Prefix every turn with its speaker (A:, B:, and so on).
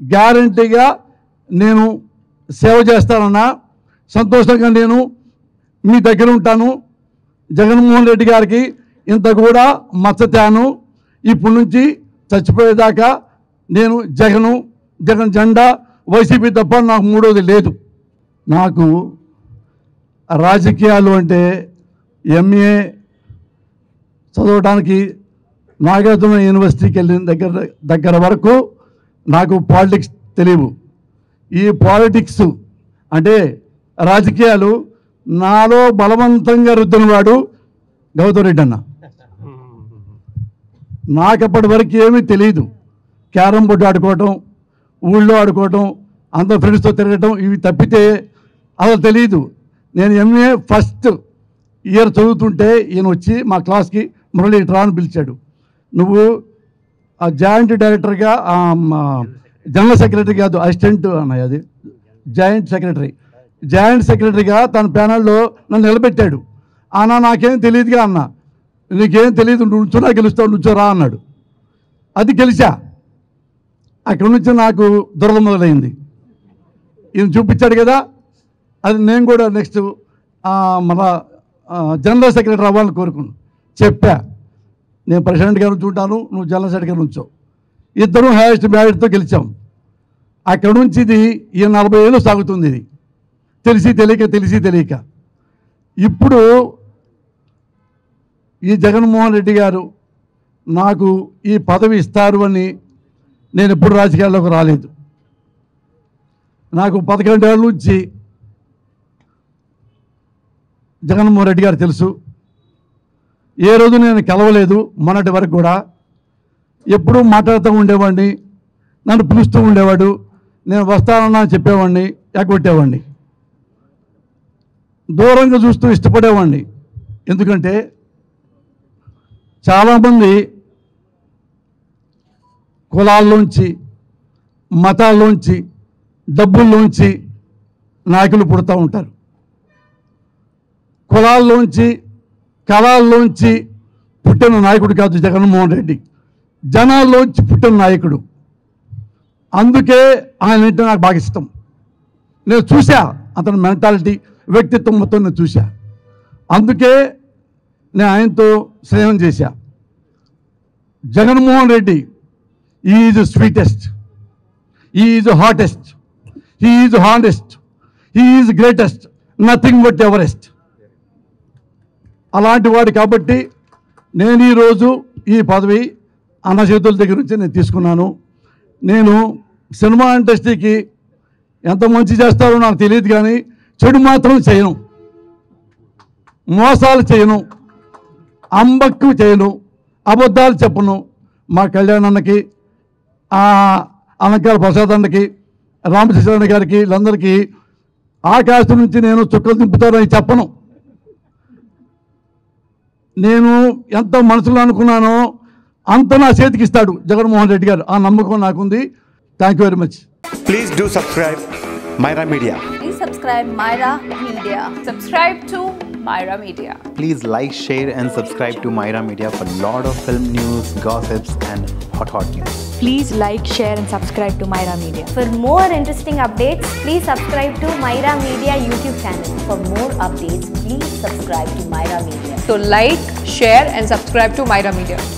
A: గ్యారంటీగా నేను సేవ చేస్తానన్నా, సంతోషంగా నేను మీ దగ్గర ఉంటాను. జగన్మోహన్ రెడ్డి గారికి ఇంత కూడా మచ్చతాను. ఇప్పటి నుంచి చచ్చిపోయేదాకా నేను జగన్ జెండా వైసీపీ తప్ప నాకు మూడోది లేదు. నాకు రాజకీయాలు అంటే ఎంఏ చదవడానికి నాగార్జున యూనివర్సిటీకి వెళ్ళిన దగ్గర వరకు నాకు పాలిటిక్స్ తెలియవు. ఈ పాలిటిక్స్ అంటే రాజకీయాలు నాలో బలవంతంగా రుద్దినవాడు గౌతమ్ రెడ్డి అన్న. నాకు అప్పటి వరకు ఏమీ తెలియదు. క్యారమ్ బోర్డు ఆడుకోవటం, ఊళ్ళో ఆడుకోవటం, అందరు ఫ్రెండ్స్తో తిరగటం, ఇవి తప్పితే అసలు తెలియదు. నేను ఎంఏ ఫస్ట్ ఇయర్ చదువుతుంటే ఈయన వచ్చి మా క్లాస్కి మురళి రా అని పిలిచాడు. నువ్వు ఆ జాయింట్ డైరెక్టర్గా జనరల్ సెక్రటరీ కాదు, అసిస్టెంట్ అన్నయ్య, అది జాయింట్ సెక్రటరీగా తన ప్యానల్లో నన్ను నిలబెట్టాడు. అన్న నాకేం తెలియదుగా అన్న, నీకేం తెలియదు, నుంచున్నా గెలుస్తావు, నుంచోరా అన్నాడు. అది గెలిచా. అక్కడి నుంచి నాకు దురద మొదలైంది. ఈయన చూపించాడు కదా, అది నేను కూడా నెక్స్ట్ మన జనరల్ సెక్రటరీ అవ్వాలని కోరుకున్నాను. చెప్పా, నేను ప్రెసిడెంట్ గారు చూంటాను, నువ్వు జనరల్ సెక్రటరీ గారు ఉంచావు. ఇద్దరం హైయెస్ట్ మ్యారిట్తో గెలిచాం. అక్కడి నుంచి ఇది 40 ఏళ్ళు సాగుతుంది. ఇది తెలిసి తెలియక ఇప్పుడు ఈ జగన్మోహన్ రెడ్డి గారు నాకు ఈ పదవి ఇస్తారు అని నేను ఎప్పుడు రాజకీయాల్లోకి రాలేదు. నాకు 11 ఏళ్ళ నుంచి జగన్మోహన్ రెడ్డి గారు తెలుసు. ఏ రోజు నేను కలవలేదు మొన్నటి వరకు కూడా. ఎప్పుడూ మాట్లాడుతూ ఉండేవాడిని, నన్ను పిలుస్తూ ఉండేవాడు, నేను వస్తానన్నా చెప్పేవాడిని, ఎగ్గొట్టేవాడిని, దూరంగా చూస్తూ ఇష్టపడేవాడిని. ఎందుకంటే చాలామంది కులాల్లోంచి, మతాల్లోంచి, డబ్బుల్లోంచి నాయకులు పుడతా ఉంటారు. కులాల్లోంచి, కళాల్లోంచి పుట్టిన నాయకుడు కాదు జగన్మోహన్ రెడ్డి, జనాల్లోంచి పుట్టిన నాయకుడు. అందుకే ఆయన అంటే నాకు బాగా ఇష్టం. నేను చూసా అతని మెంటాలిటీ, వ్యక్తిత్వం మొత్తం నేను చూసా. అందుకే నేను ఆయనతో స్నేహం చేశా. Jaganmohan Reddy is sweetest, is hottest, is honest, is greatest, nothing but Everest. అలాంటి వాడు కాబట్టి నేను ఈరోజు ఈ పదవి అన్న చేతుల దగ్గర నుంచి నేను తీసుకున్నాను. నేను సినిమా ఇండస్ట్రీకి ఎంత మంచి చేస్తారో నాకు తెలియదు, కానీ చెడు మాత్రం చేయను, మోసాలు చేయను, అంబక్కు చేయను, అబద్ధాలు చెప్పను. మా కళ్యాణ్ అన్నకి, అలంకార ప్రసాద్ అన్నకి, రామకృష్ణ గారికి, వీళ్ళందరికీ ఆకాశం నుంచి నేను చుక్కలు దింపుతానని చెప్పను. నేను ఎంత మనసులో అనుకున్నానో అంత నా చేతికి ఇస్తాడు జగన్మోహన్ రెడ్డి గారు. ఆ నమ్మకం నాకుంది. Thank you very much.
B: Please do subscribe Myra Media.
C: Please subscribe Myra Media. Subscribe to Myra Media.
D: Please like, share and subscribe to Myra Media for lot of film news, gossips and hot news.
E: Please like, share and subscribe to Myra Media.
C: For more interesting updates, please subscribe to Myra Media YouTube channel. For more updates, please subscribe to Myra Media.
F: So like, share and subscribe to Myra Media.